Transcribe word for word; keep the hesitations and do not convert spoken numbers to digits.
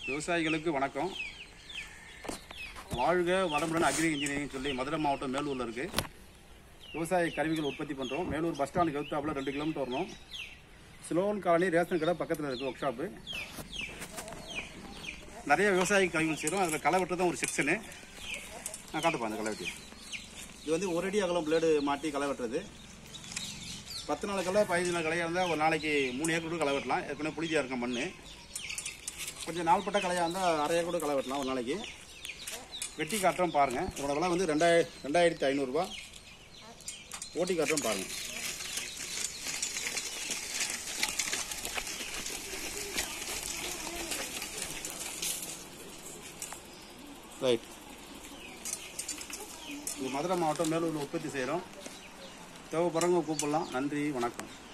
விவசாயிகளுக்கு வணக்கம். வாழ்க வளமுடன் அக்ரி இன்ஜினியரிங் சொல்லி மதுரை மாவட்டம் மேலூரில் இருக்குது. விவசாய கருவிகள் உற்பத்தி பண்ணுறோம். மேலூர் பஸ் ஸ்டாண்டுக்கு எழுத்தாப்புல ரெண்டு கிலோமீட்டர் வரணும். சிலோன் காலனி ரேஷன் கடை பக்கத்தில் இருக்குது ஒர்க் ஷாப்பு. நிறைய விவசாய கருவிகள் செய்கிறோம். அதில் களை வெட்டு தான் ஒரு செக்ஷனு. நான் காட்டுப்பேன் அந்த களை வெட்டி. இது வந்து ஒரு அடி அகலம் பிளேடு மாட்டி களை வெட்டுறது. பத்து நாள் களை பதினஞ்சு நாள் களையாக இருந்தால் ஒரு நாளைக்கு மூணு ஏக்கர் களை வெட்டலாம். ஏற்கனவே புளிதியாக இருக்க மண். கொஞ்சம் நாள்பட்ட களையாக இருந்தால் அரை ஏக்கர் களை வெட்டலாம் ஒரு நாளைக்கு. வெட்டி காட்டுறோம் பாருங்கள். இதோட விலை வந்து ரெண்டாயிர ரெண்டாயிரத்தி ஐநூறுரூவா. ஓட்டி காட்டுறோம் பாருங்கள். ரைட். இது மதுரை மாவட்டம் மேலூரில் உற்பத்தி செய்கிறோம். தேவைப்படுறவங்க கூப்பிடலாம். நன்றி, வணக்கம்.